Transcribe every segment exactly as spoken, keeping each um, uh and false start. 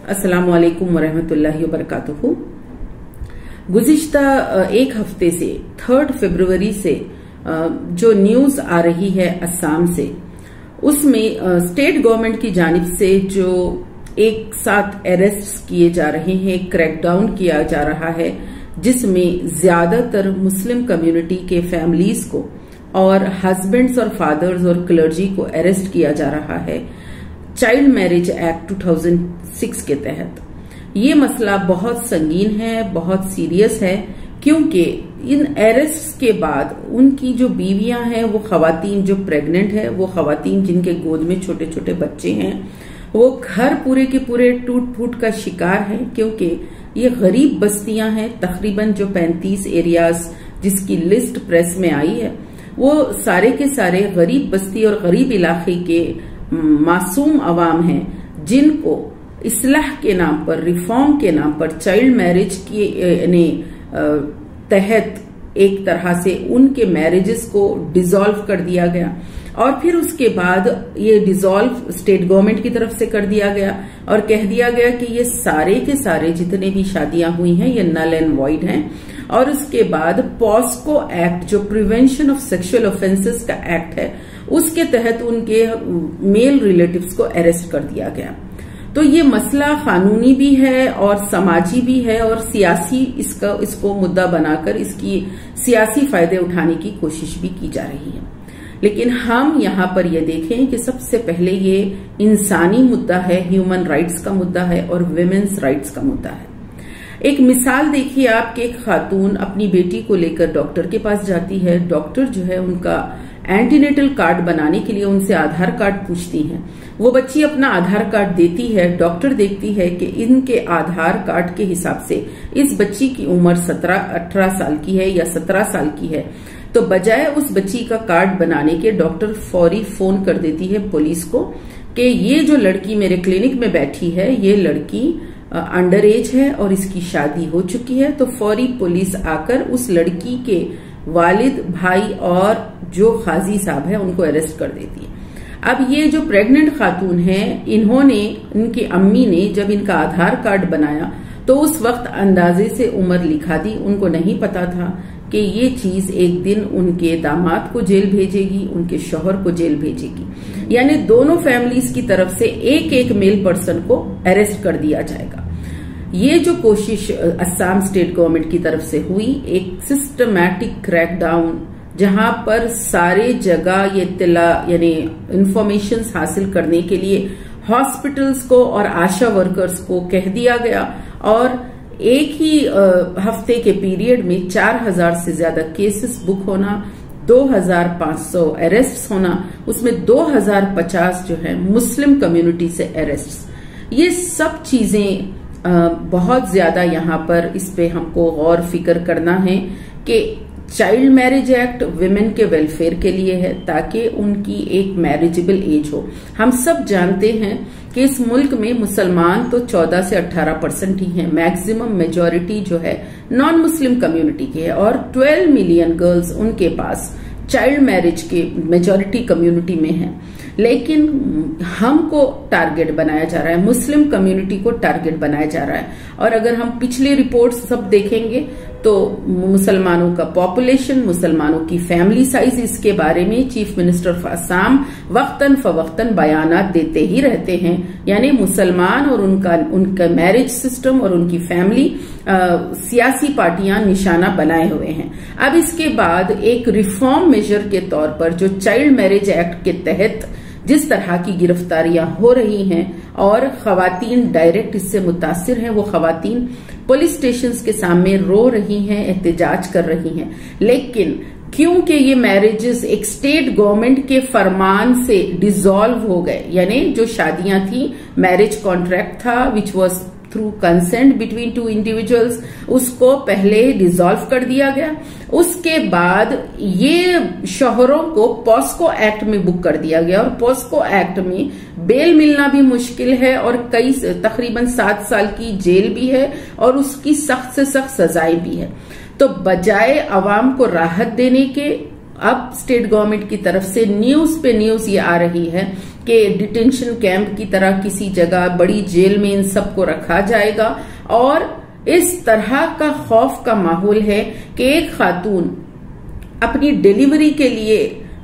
अस्सलाम वालेकुम वरहमतुल्लाहि वबरकातुहू। गुज़िश्ता एक हफ्ते से थर्ड फरवरी से जो न्यूज आ रही है अस्साम से, उसमें स्टेट गवर्नमेंट की जानिब से जो एक साथ अरेस्ट किए जा रहे हैं, क्रैकडाउन किया जा रहा है, जिसमें ज्यादातर मुस्लिम कम्युनिटी के फैमिलीज को और हस्बैंड्स और फादर्स और क्लर्जी को अरेस्ट किया जा रहा है चाइल्ड मैरिज एक्ट दो हज़ार छह के तहत। ये मसला बहुत संगीन है, बहुत सीरियस है, क्योंकि इन अरेस्ट के बाद उनकी जो बीवियां हैं, वो खवातीन जो प्रेग्नेंट है, वो खवातीन जिनके गोद में छोटे छोटे बच्चे हैं, वो घर पूरे के पूरे टूट फूट का शिकार हैं, क्योंकि ये गरीब बस्तियां हैं। तकरीबन जो पैंतीस एरियाज जिसकी लिस्ट प्रेस में आई है, वो सारे के सारे गरीब बस्ती और गरीब इलाके के मासूम अवाम हैं, जिनको इस्लाह के नाम पर, रिफॉर्म के नाम पर, चाइल्ड मैरिज के तहत एक तरह से उनके मैरिजेस को डिसॉल्व कर दिया गया और फिर उसके बाद ये डिसॉल्व स्टेट गवर्नमेंट की तरफ से कर दिया गया और कह दिया गया कि ये सारे के सारे जितने भी शादियां हुई हैं ये नल एंड वॉइड हैं। और उसके बाद पॉस्को एक्ट, जो प्रिवेंशन ऑफ सेक्सुअल ऑफेंसेस का एक्ट है, उसके तहत उनके मेल रिलेटिव्स को अरेस्ट कर दिया गया। तो ये मसला कानूनी भी है और समाजी भी है और सियासी इसका इसको मुद्दा बनाकर इसकी सियासी फायदे उठाने की कोशिश भी की जा रही है। लेकिन हम यहाँ पर ये देखें कि सबसे पहले ये इंसानी मुद्दा है, ह्यूमन राइट्स का मुद्दा है और विमेन्स राइट्स का मुद्दा है। एक मिसाल देखिए आप कि एक खातून अपनी बेटी को लेकर डॉक्टर के पास जाती है। डॉक्टर जो है उनका एंटीनेटल कार्ड बनाने के लिए उनसे आधार कार्ड पूछती हैं। वो बच्ची अपना आधार कार्ड देती है। डॉक्टर देखती है कि इनके आधार कार्ड के हिसाब से इस बच्ची की उम्र सत्रह अठारह साल की है या सत्रह साल की है, तो बजाय उस बच्ची का कार्ड बनाने के डॉक्टर फौरी फोन कर देती है पुलिस को कि ये जो लड़की मेरे क्लिनिक में बैठी है, ये लड़की अंडर एज है और इसकी शादी हो चुकी है। तो फौरी पुलिस आकर उस लड़की के वालिद, भाई और जो काजी साहब है उनको अरेस्ट कर देती है। अब ये जो प्रेग्नेंट खातून है, इन्होंने, इनकी अम्मी ने जब इनका आधार कार्ड बनाया तो उस वक्त अंदाजे से उम्र लिखा दी। उनको नहीं पता था कि ये चीज एक दिन उनके दामाद को जेल भेजेगी, उनके शौहर को जेल भेजेगी। यानी दोनों फैमिलीज की तरफ से एक एक मेल पर्सन को अरेस्ट कर दिया जाएगा। ये जो कोशिश अस्साम स्टेट गवर्नमेंट की तरफ से हुई, एक सिस्टमैटिक क्रैकडाउन, जहां पर सारे जगह ये तिला यानी इंफॉर्मेशन हासिल करने के लिए हॉस्पिटल्स को और आशा वर्कर्स को कह दिया गया और एक ही हफ्ते के पीरियड में चार हजार से ज्यादा केसेस बुक होना, दो हजार पांच सौ अरेस्ट होना, उसमें दो हजार पचास जो है मुस्लिम कम्युनिटी से अरेस्ट। ये सब चीजें बहुत ज्यादा यहाँ पर इस पे हमको गौर फिक्र करना है कि चाइल्ड मैरिज एक्ट विमेन के वेलफेयर के लिए है, ताकि उनकी एक मैरिजेबल एज हो। हम सब जानते हैं कि इस मुल्क में मुसलमान तो चौदह से अठारह परसेंट ही हैं, मैक्सिमम मेजॉरिटी जो है नॉन मुस्लिम कम्युनिटी की है और बारह मिलियन गर्ल्स उनके पास चाइल्ड मैरिज के मेजॉरिटी कम्युनिटी में है। लेकिन हमको टारगेट बनाया जा रहा है, मुस्लिम कम्युनिटी को टारगेट बनाया जा रहा है। और अगर हम पिछली रिपोर्ट्स सब देखेंगे तो मुसलमानों का पॉपुलेशन, मुसलमानों की फैमिली साइज, इसके बारे में चीफ मिनिस्टर ऑफ असम वक्तन फवक्तन बयानात देते ही रहते हैं। यानी मुसलमान और उनका उनका मैरिज सिस्टम और उनकी फैमिली आ, सियासी पार्टियां निशाना बनाए हुए हैं। अब इसके बाद एक रिफॉर्म मेजर के तौर पर जो चाइल्ड मैरिज एक्ट के तहत जिस तरह की गिरफ्तारियां हो रही हैं और खवातीन डायरेक्ट इससे मुतासिर हैं, वो खवातीन पुलिस स्टेशंस के सामने रो रही हैं, एहतजाज कर रही हैं। लेकिन क्योंकि ये मैरिजेस एक स्टेट गवर्नमेंट के फरमान से डिसॉल्व हो गए, यानी जो शादियां थी, मैरिज कॉन्ट्रैक्ट था which was through consent between two individuals, उसको पहले डिसॉल्व कर दिया गया। उसके बाद ये शोहरों को पॉस्को एक्ट में बुक कर दिया गया और पॉस्को एक्ट में बेल मिलना भी मुश्किल है और कई तकरीबन सात साल की जेल भी है और उसकी सख्त से सख्त सजाएं भी है। तो बजाय अवाम को राहत देने के अब स्टेट गवर्नमेंट की तरफ से न्यूज पे न्यूज ये आ रही है कि डिटेंशन कैंप की तरह किसी जगह बड़ी जेल में इन सबको रखा जाएगा, और इस तरह का खौफ का माहौल है कि एक खातून अपनी डिलीवरी के लिए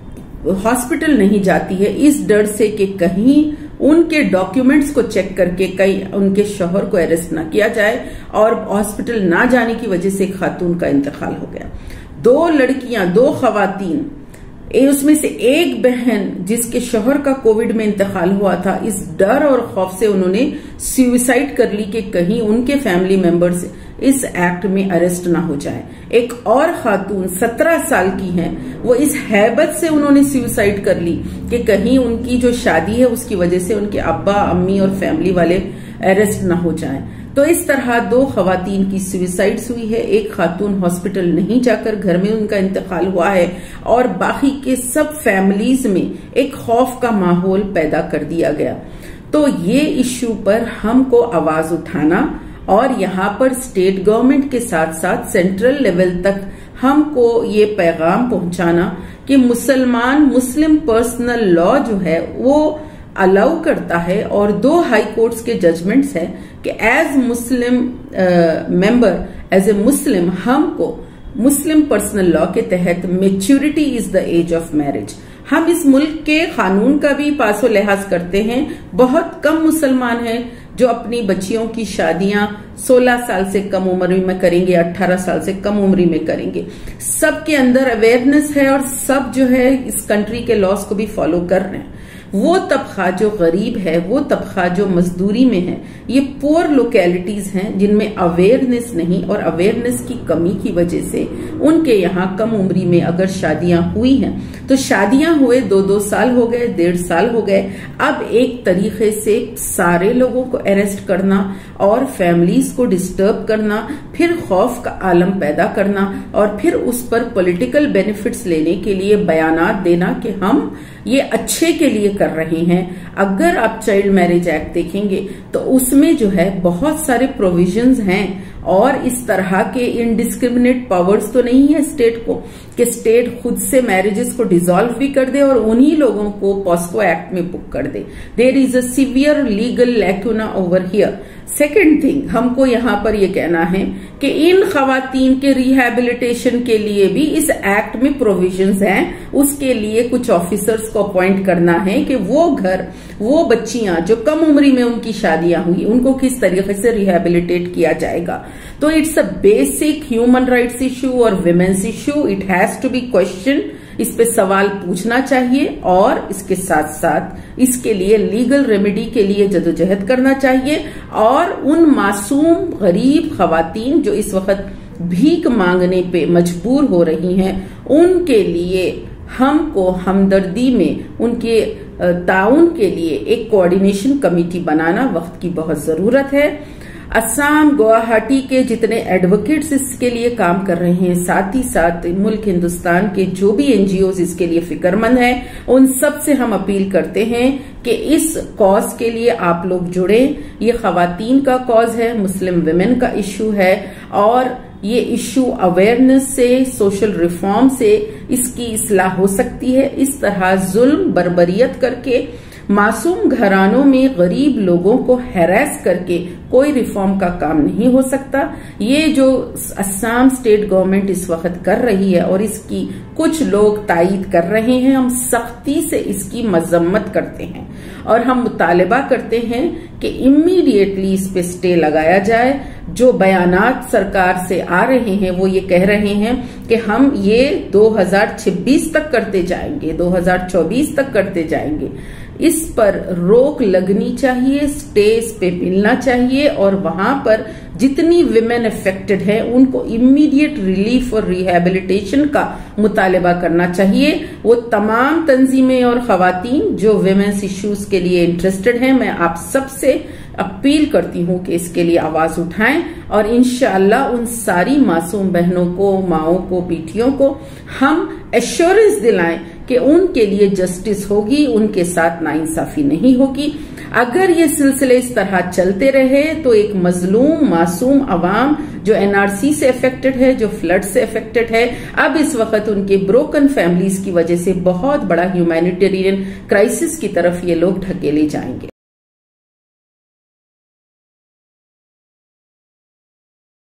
हॉस्पिटल नहीं जाती है इस डर से कि कहीं उनके डॉक्यूमेंट्स को चेक करके कहीं उनके शौहर को अरेस्ट ना किया जाए, और हॉस्पिटल ना जाने की वजह से खातून का इंतकाल हो गया। दो लड़कियां, दो खवातीन, उसमें से एक बहन जिसके शौहर का कोविड में इंतकाल हुआ था, इस डर और खौफ से उन्होंने सुसाइड कर ली कि कहीं उनके फैमिली मेंबर्स इस एक्ट में अरेस्ट ना हो जाए। एक और खातून सत्रह साल की हैं, वो इस हैबत से उन्होंने सुसाइड कर ली कि कहीं उनकी जो शादी है उसकी वजह से उनके अब्बा अम्मी और फैमिली वाले अरेस्ट ना हो जाएं। तो इस तरह दो खवातीन की सुसाइड्स हुई है। एक खातून हॉस्पिटल नहीं जाकर घर में उनका इंतकाल हुआ है, और बाकी के सब फैमिलीज में एक खौफ का माहौल पैदा कर दिया गया। तो ये इश्यू पर हमको आवाज उठाना और यहाँ पर स्टेट गवर्नमेंट के साथ साथ सेंट्रल लेवल तक हमको ये पैगाम पहुंचाना कि मुसलमान मुस्लिम पर्सनल लॉ जो है वो अलाउ करता है, और दो हाई कोर्ट्स के जजमेंट्स है कि as Muslim member, as a Muslim, हमको मुस्लिम पर्सनल लॉ के तहत maturity is the age of marriage. हम इस मुल्क के कानून का भी पासो लिहाज करते हैं। बहुत कम मुसलमान हैं जो अपनी बच्चियों की शादियां सोलह साल से कम उम्र में करेंगे, अठारह साल से कम उम्र में करेंगे। सबके अंदर अवेयरनेस है और सब जो है इस कंट्री के लॉज को भी फॉलो कर रहे हैं। वो तबका जो गरीब है, वो तबका जो मजदूरी में है, ये पुअर लोकेलिटीज हैं जिनमें अवेयरनेस नहीं, और अवेयरनेस की कमी की वजह से उनके यहाँ कम उम्री में अगर शादियां हुई हैं तो शादियां हुए दो दो साल हो गए, डेढ़ साल हो गए। अब एक तरीके से सारे लोगों को अरेस्ट करना और फैमिलीज को डिस्टर्ब करना, फिर खौफ का आलम पैदा करना, और फिर उस पर पॉलिटिकल बेनिफिट्स लेने के लिए बयानात देना कि हम ये अच्छे के लिए कर रहे हैं। अगर आप चाइल्ड मैरिज एक्ट देखेंगे तो उसमें जो है बहुत सारे प्रोविजंस हैं, और इस तरह के इनडिस्क्रिमिनेट पावर्स तो नहीं है स्टेट को कि स्टेट खुद से मैरिजेस को डिसॉल्व भी कर दे और उन्हीं लोगों को पॉस्को एक्ट में बुक कर दे। There is a severe legal lacuna over here. Second thing, हमको यहाँ पर यह कहना है कि इन खवातीन के रिहैबिलिटेशन के लिए भी इस एक्ट में प्रोविजंस हैं। उसके लिए कुछ ऑफिसर्स को अपॉइंट करना है कि वो घर, वो बच्चियां जो कम उम्री में उनकी शादियां हुई, उनको किस तरीके से रिहैबिलिटेट किया जाएगा। तो it's a basic human rights issue और women's issue. It has to be question. इस पे सवाल पूछना चाहिए, और इसके साथ साथ इसके लिए लीगल रेमेडी के लिए जदोजहद करना चाहिए। और उन मासूम गरीब खवातीन जो इस वक्त भीख मांगने पे मजबूर हो रही हैं, उनके लिए हमको हमदर्दी में उनके ताउन के लिए एक कोऑर्डिनेशन कमेटी बनाना वक्त की बहुत जरूरत है। असम, गुवाहाटी के जितने एडवोकेट्स इसके लिए काम कर रहे हैं, साथ ही साथ मुल्क हिंदुस्तान के जो भी एनजीओज इसके लिए फिक्रमंद हैं, उन सब से हम अपील करते हैं कि इस कॉज के लिए आप लोग जुड़े। ये खवातीन का कॉज है, मुस्लिम विमेन का इश्यू है, और ये इश्यू अवेयरनेस से, सोशल रिफॉर्म से इसकी इस्लाह हो सकती है। इस तरह जुल्म बर्बरियत करके मासूम घरानों में गरीब लोगों को हैरेस करके कोई रिफॉर्म का काम नहीं हो सकता। ये जो असम स्टेट गवर्नमेंट इस वक्त कर रही है और इसकी कुछ लोग तायीद कर रहे हैं, हम सख्ती से इसकी मजम्मत करते हैं और हम मुतालबा करते हैं कि इमीडिएटली इस पे स्टे लगाया जाए। जो बयानात सरकार से आ रहे हैं वो ये कह रहे हैं कि हम ये दो हज़ार छब्बीस तक करते जाएंगे, दो हज़ार चौबीस तक करते जाएंगे। इस पर रोक लगनी चाहिए, स्टे इस पे मिलना चाहिए, और वहां पर जितनी विमेन अफेक्टेड है उनको इमीडिएट रिलीफ और रिहैबिलिटेशन का मुतालबा करना चाहिए। वो तमाम तंजीमें और खवातीन जो विमेन्स इश्यूज के लिए इंटरेस्टेड हैं, मैं आप सबसे अपील करती हूँ कि इसके लिए आवाज उठाएं, और इंशाअल्लाह उन सारी मासूम बहनों को, माओं को, बेटियों को हम एश्योरेंस दिलाएं कि उनके लिए जस्टिस होगी, उनके साथ नाइंसाफी नहीं होगी। अगर ये सिलसिले इस तरह चलते रहे तो एक मजलूम मासूम अवाम जो एनआरसी से अफेक्टेड है, जो फ्लड से अफेक्टेड है, अब इस वक्त उनके ब्रोकन फैमिलीज की वजह से बहुत बड़ा ह्यूमैनिटेरियन क्राइसिस की तरफ ये लोग ढकेले जाएंगे।